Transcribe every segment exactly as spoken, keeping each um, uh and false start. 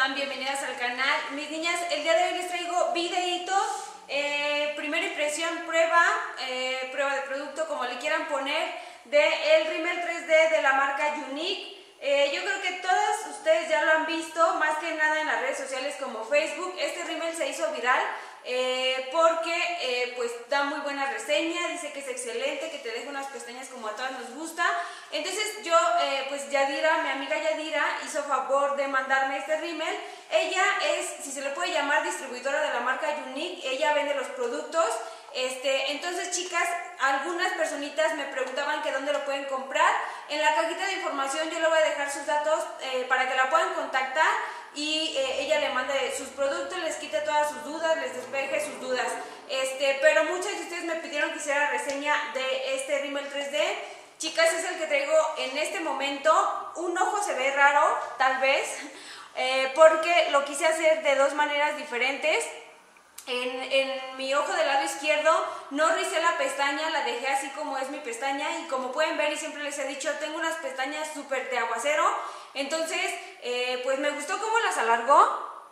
están? Bienvenidas al canal. Mis niñas, el día de hoy les traigo videíto, eh, primera impresión, prueba, eh, prueba de producto, como le quieran poner, de el rímel tres D de la marca Younique. Eh, yo creo que todas ustedes ya lo han visto, más que nada en las redes sociales como Facebook. Este rímel se hizo viral eh, porque eh, pues da muy buena reseña, dice que es excelente, que te deja unas pestañas como a todas nos gusta. Entonces yo, eh, pues Yadira, mi amiga Yadira, hizo favor de mandarme este rímel. Ella es, si se le puede llamar, distribuidora de la marca Younique. Ella vende los productos. Este, entonces, chicas, algunas personitas me preguntaban que dónde lo pueden comprar. En la cajita de información yo le voy a dejar sus datos eh, para que la puedan contactar y eh, ella le mande sus productos, les quite todas sus dudas, les despeje sus dudas. Este, pero muchas de ustedes me pidieron que hiciera reseña de este rímel tres D. Chicas, es el que traigo en este momento. Un ojo se ve raro, tal vez, eh, porque lo quise hacer de dos maneras diferentes. En, en mi ojo del lado izquierdo no ricé la pestaña, la dejé así como es mi pestaña, y como pueden ver y siempre les he dicho, tengo unas pestañas súper de aguacero. Entonces eh, pues me gustó cómo las alargó,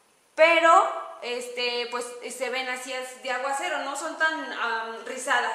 pero este, pues se ven así de aguacero, no son tan um, rizadas.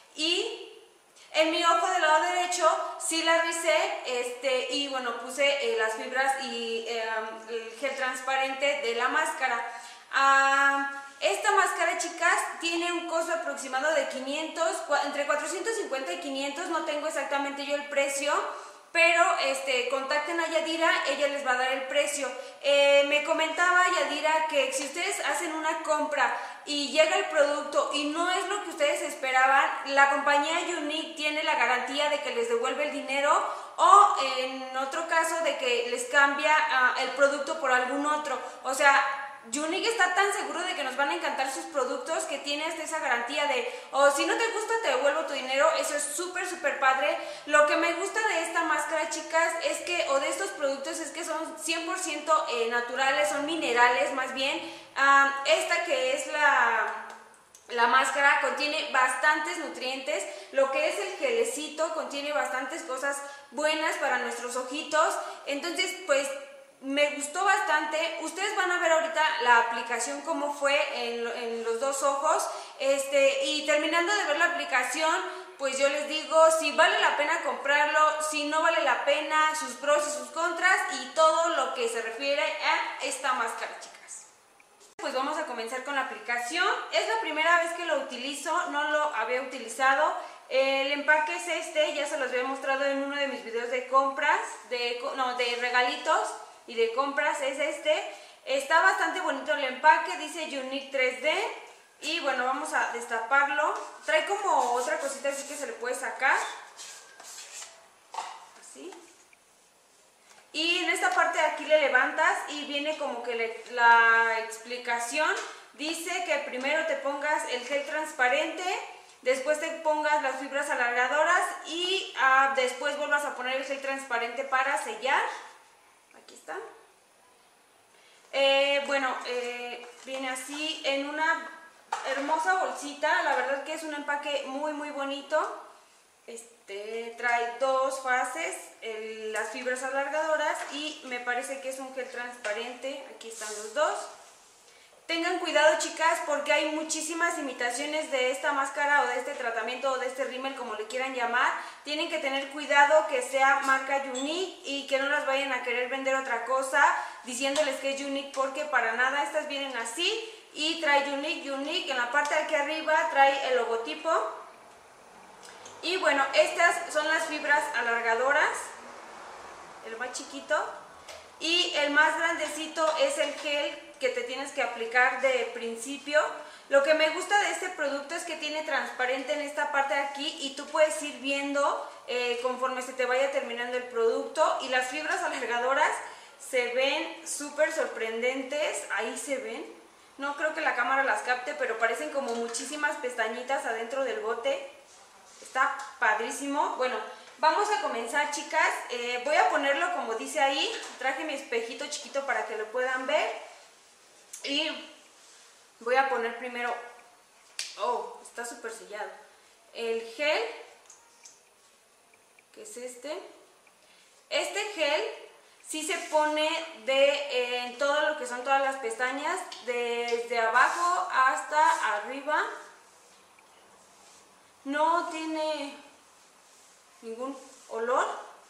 Y en mi ojo del lado derecho sí la ricé, este, y bueno, puse eh, las fibras y eh, el gel transparente de la máscara. Uh, esta máscara, chicas, tiene un costo aproximado de quinientos, entre cuatrocientos cincuenta y quinientos, no tengo exactamente yo el precio, pero este, contacten a Yadira, ella les va a dar el precio. Eh, me comentaba Yadira que si ustedes hacen una compra y llega el producto y no es lo que ustedes esperaban, la compañía Younique tiene la garantía de que les devuelve el dinero, o en otro caso de que les cambia uh, el producto por algún otro. O sea, Younique está tan seguro de que nos van a encantar sus productos que tiene hasta esa garantía de, o oh, si no te gusta te devuelvo tu dinero. Eso es súper súper padre. Lo que me gusta de esta máscara, chicas, es que, o de estos productos, es que son cien por ciento eh, naturales, son minerales más bien. Uh, esta que es la... La máscara contiene bastantes nutrientes, lo que es el gelecito contiene bastantes cosas buenas para nuestros ojitos. Entonces, pues me gustó bastante. Ustedes van a ver ahorita la aplicación cómo fue en, en los dos ojos. Este, y terminando de ver la aplicación, pues yo les digo si vale la pena comprarlo, si no vale la pena, sus pros y sus contras y todo lo que se refiere a esta máscara, chicas. Pues vamos a comenzar con la aplicación. Es la primera vez que lo utilizo, no lo había utilizado. El empaque es este, ya se los había mostrado en uno de mis videos de compras, de, no, de regalitos y de compras, es este. Está bastante bonito el empaque, dice Younique tres D. Y bueno, vamos a destaparlo. Trae como otra cosita así que se le puede sacar. Así. Y en esta parte de aquí le levantas y viene como que le, la explicación. Dice que primero te pongas el gel transparente, después te pongas las fibras alargadoras y uh, después vuelvas a poner el gel transparente para sellar. Aquí está. Eh, bueno, eh, viene así en una hermosa bolsita. La verdad que es un empaque muy muy bonito. Este, trae dos fases, el, las fibras alargadoras, y me parece que es un gel transparente. Aquí están los dos. Tengan cuidado, chicas, porque hay muchísimas imitaciones de esta máscara o de este tratamiento o de este rímel, como le quieran llamar. Tienen que tener cuidado que sea marca Younique y que no las vayan a querer vender otra cosa diciéndoles que es Younique, porque para nada. Estas vienen así y trae Younique, Younique. En la parte de aquí arriba trae el logotipo. Y bueno, estas son las fibras alargadoras, el más chiquito, y el más grandecito es el gel que te tienes que aplicar de principio. Lo que me gusta de este producto es que tiene transparente en esta parte de aquí y tú puedes ir viendo eh, conforme se te vaya terminando el producto. Y las fibras alargadoras se ven súper sorprendentes, ahí se ven. No creo que la cámara las capte, pero parecen como muchísimas pestañitas adentro del bote. Está padrísimo. Bueno, vamos a comenzar, chicas. Eh, voy a ponerlo como dice ahí. Traje mi espejito chiquito para que lo puedan ver. Y voy a poner primero... Oh, está súper sellado. El gel, que es este. Este gel sí se pone de eh, en todo lo que son todas las pestañas, desde abajo hasta arriba. No tiene ningún olor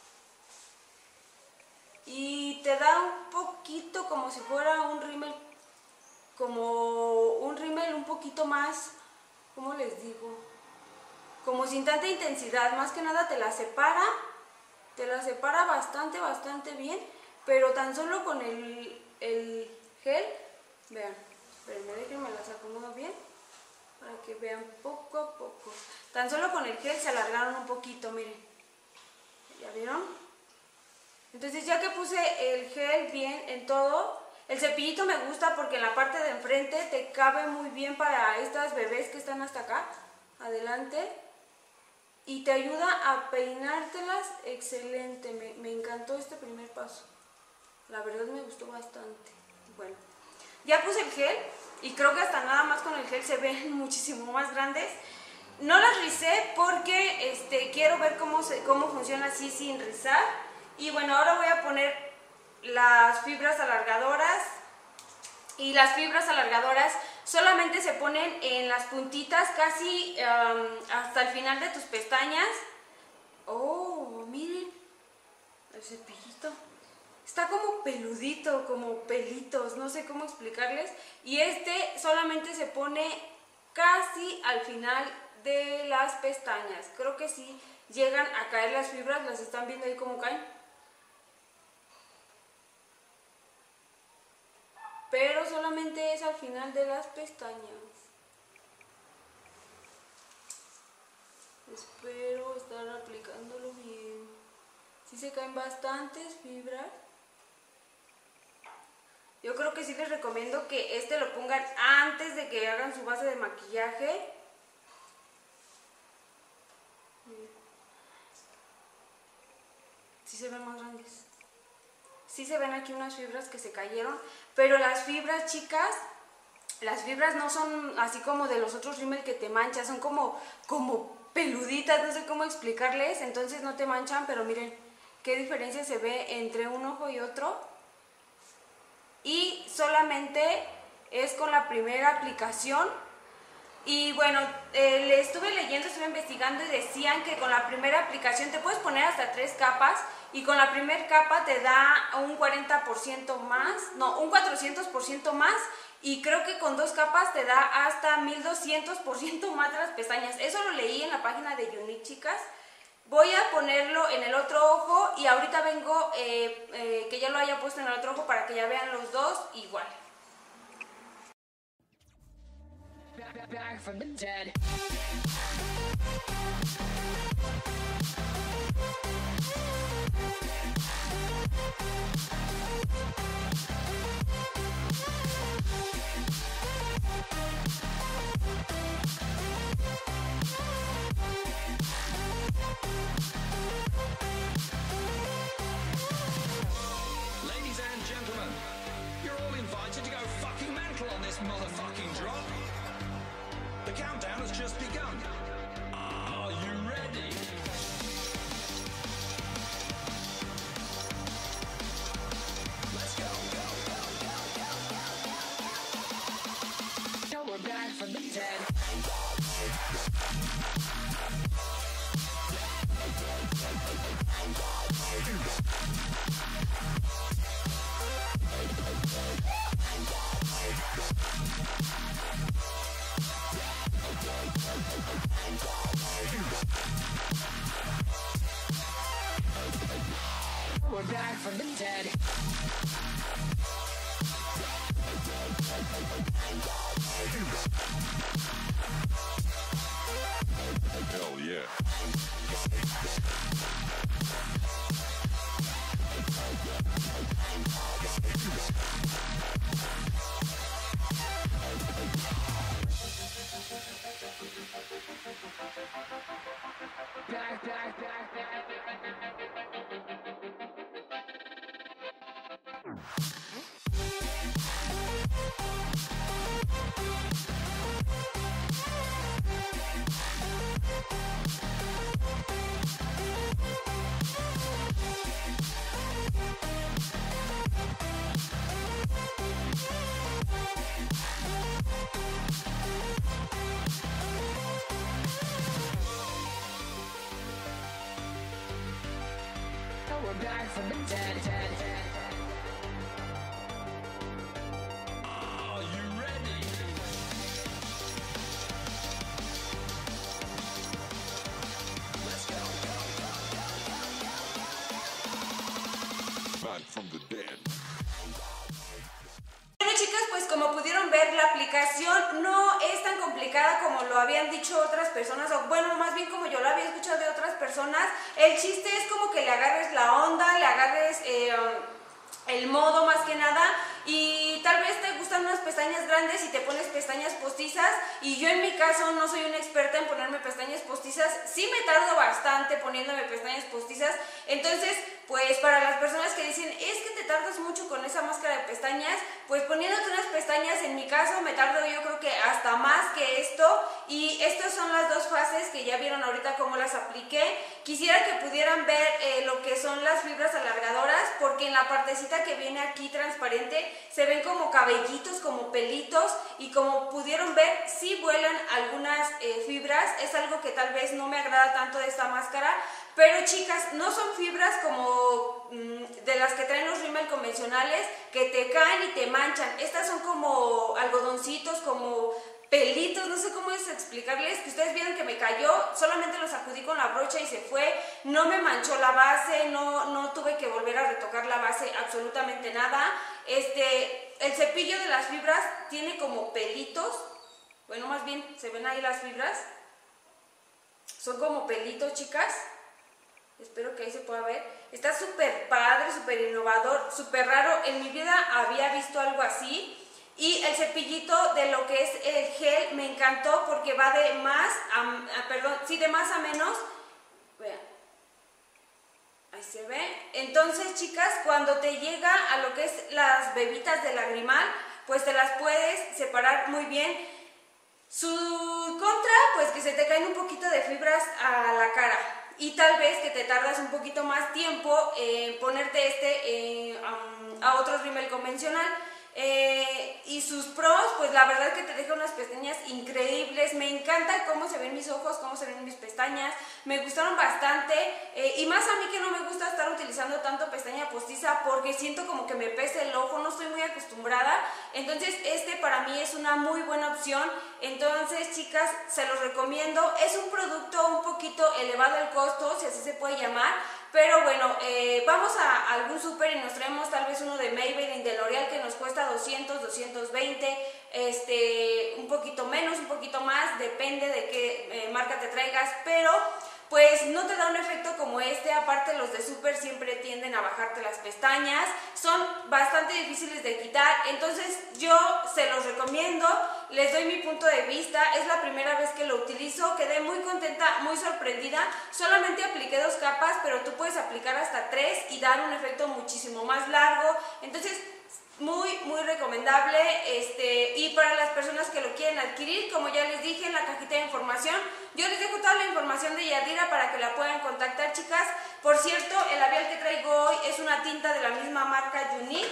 y te da un poquito como si fuera un rímel, como un rímel un poquito más, ¿cómo les digo? Como sin tanta intensidad, más que nada te la separa, te la separa bastante, bastante bien, pero tan solo con el, el gel, vean, espérenme, déjenme las acomodo bien, para que vean poco a poco. Tan solo con el gel se alargaron un poquito, miren, ¿ya vieron? Entonces ya que puse el gel bien en todo, el cepillito me gusta porque en la parte de enfrente te cabe muy bien para estas bebés que están hasta acá, adelante. Y te ayuda a peinártelas excelente. Me, me encantó este primer paso. La verdad me gustó bastante. Bueno, ya puse el gel y creo que hasta nada más con el gel se ven muchísimo más grandes. No las rizé porque este, quiero ver cómo, se, cómo funciona así sin rizar. Y bueno, ahora voy a poner las fibras alargadoras. Y las fibras alargadoras solamente se ponen en las puntitas casi um, hasta el final de tus pestañas. Oh, miren, el cepillito. Está como peludito, como pelitos, no sé cómo explicarles. Y este solamente se pone casi al final de las pestañas. Creo que sí llegan a caer las fibras, las están viendo ahí cómo caen. Pero solamente es al final de las pestañas. Espero estar aplicándolo bien. Sí se caen bastantes fibras. Yo creo que sí les recomiendo que este lo pongan antes de que hagan su base de maquillaje. Sí se ven más grandes. Sí se ven aquí unas fibras que se cayeron, pero las fibras, chicas, las fibras no son así como de los otros rímel que te manchan, son como, como peluditas, no sé cómo explicarles, entonces no te manchan, pero miren qué diferencia se ve entre un ojo y otro. Y solamente es con la primera aplicación. Y bueno, eh, le estuve leyendo, estuve investigando y decían que con la primera aplicación te puedes poner hasta tres capas y con la primera capa te da un cuarenta por ciento más, no, un cuatrocientos por ciento más y creo que con dos capas te da hasta mil doscientos por ciento más de las pestañas. Eso lo leí en la página de Younique, chicas. Voy a ponerlo en el otro ojo y ahorita vengo eh, eh, que ya lo haya puesto en el otro ojo para que ya vean los dos igual. Back from the dead. Ladies and gentlemen, you're all invited to go fucking mental on this motherfucking drop. The countdown has just begun. Are you ready? Let's go. Go, go, go, go, go, go. Now we're back from the dead. We're back from the dead. Hell yeah. Back, back, back, back. Are you ready? Let's go. Back from the dead. Bueno, chicas, pues como pudieron ver, la aplicación no es tan complicada como lo habían dicho otras personas, o bueno, más bien como yo lo había escuchado de otras personas. El chiste es como que le agarres la onda, le agarres eh, el modo más que nada, y tal vez te gustan unas pestañas grandes y te pones pestañas postizas, y yo en mi caso no soy una experta en ponerme pestañas postizas, sí me tardo bastante poniéndome pestañas postizas. Entonces, pues para las personas que dicen, es que te tardas mucho con esa máscara de pestañas, pues poniéndote unas pestañas, en mi caso me tardo yo creo que hasta más que esto. Y estas son las dos fases que ya vieron ahorita cómo las apliqué. Quisiera que pudieran ver eh, lo que son las fibras alargadoras, porque en la partecita que viene aquí transparente se ven como cabellitos, como pelitos, y como pudieron ver, sí vuelan algunas eh, fibras. Es algo que tal vez no me agrada tanto de esta máscara, pero chicas, no son fibras como mmm, de las que traen los rímel convencionales, que te caen y te manchan. Estas son como algodoncitos, como pelitos, no sé cómo es explicarles, que ustedes vieron que me cayó, solamente lo sacudí con la brocha y se fue, no me manchó la base, no, no tuve que volver a retocar la base, absolutamente nada. Este, el cepillo de las fibras tiene como pelitos, bueno, más bien, ¿se ven ahí las fibras? Son como pelitos, chicas. Espero que ahí se pueda ver. Está súper padre, súper innovador, súper raro. En mi vida había visto algo así. Y el cepillito de lo que es el gel me encantó porque va de más a, a perdón, sí, de más a menos. Vean. Ahí se ve. Entonces, chicas, cuando te llega a lo que es las bebitas de lagrimal, pues te las puedes separar muy bien. Su contra, pues que se te caen un poquito de fibras a la cara. Y tal vez que te tardas un poquito más tiempo en ponerte este eh, um, a otro rímel convencional. Eh, y sus pros, pues la verdad que te deja unas pestañas increíbles. Me encanta cómo se ven mis ojos, cómo se ven mis pestañas, me gustaron bastante. Eh, y más a mí que no me gusta estar utilizando tanto pestaña postiza, porque siento como que me pesa el ojo, no estoy muy acostumbrada. Entonces este para mí es una muy buena opción. Entonces, chicas, se los recomiendo. Es un producto un poquito elevado el costo, si así se puede llamar, pero bueno, eh, vamos a algún súper y nos traemos tal vez uno de Maybelline, de L'Oreal, que nos cuesta doscientos, doscientos veinte, este, un poquito menos, un poquito más, depende de qué eh, marca te traigas, pero pues no te da un efecto como este. Aparte, los de súper siempre tienden a bajarte las pestañas, son bastante difíciles de quitar. Entonces yo se los recomiendo, les doy mi punto de vista. Es la primera vez que lo utilizo, quedé muy contenta, muy sorprendida. Solamente apliqué dos capas, pero tú puedes aplicar hasta tres y dar un efecto muchísimo más largo. Entonces muy muy recomendable. Este, y para las personas que lo quieren adquirir, como ya les dije en la cajita de información, yo les dejo toda la información de Yadira para que la puedan contactar, chicas. Por cierto, el labial que traigo hoy es una tinta de la misma marca Unique,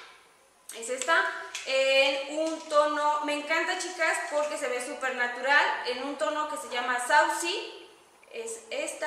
es esta, en un tono, me encanta, chicas, porque se ve súper natural, en un tono que se llama Saucy, es esta.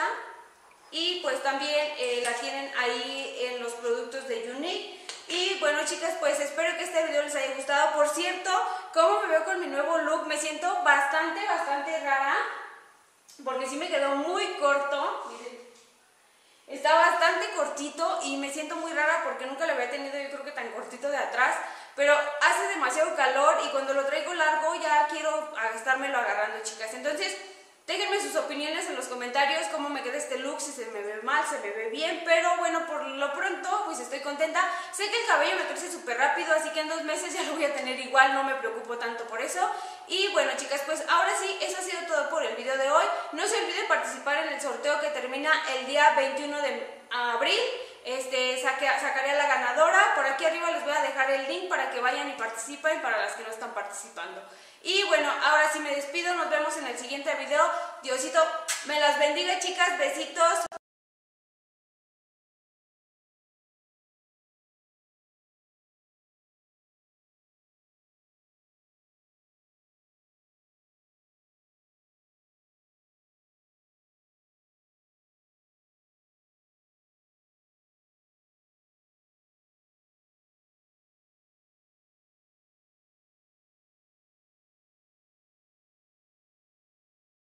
Y pues también eh, la tienen ahí en los productos de Unique. Y bueno, chicas, pues espero que este video les haya gustado. Por cierto, como me veo con mi nuevo look, me siento bastante, bastante rara, porque sí me quedó muy corto. Miren, está bastante cortito y me siento muy rara porque nunca lo había tenido, yo creo que tan cortito de atrás. Pero hace demasiado calor y cuando lo traigo largo ya quiero estármelo agarrando, chicas. Entonces, déjenme sus opiniones en los comentarios, cómo me queda este look, si se me ve mal, se me ve bien, pero bueno, por lo pronto pues estoy contenta. Sé que el cabello me crece súper rápido, así que en dos meses ya lo voy a tener igual, no me preocupo tanto por eso. Y bueno, chicas, pues ahora sí, eso ha sido todo por el video de hoy. No se olviden participar en el sorteo que termina el día veintiuno de abril. Este, saque, sacaré a la ganadora. Por aquí arriba les voy a dejar el link para que vayan y participen, para las que no están participando. Y bueno, ahora sí me despido, nos vemos en el siguiente video. Diosito me las bendiga, chicas, besitos.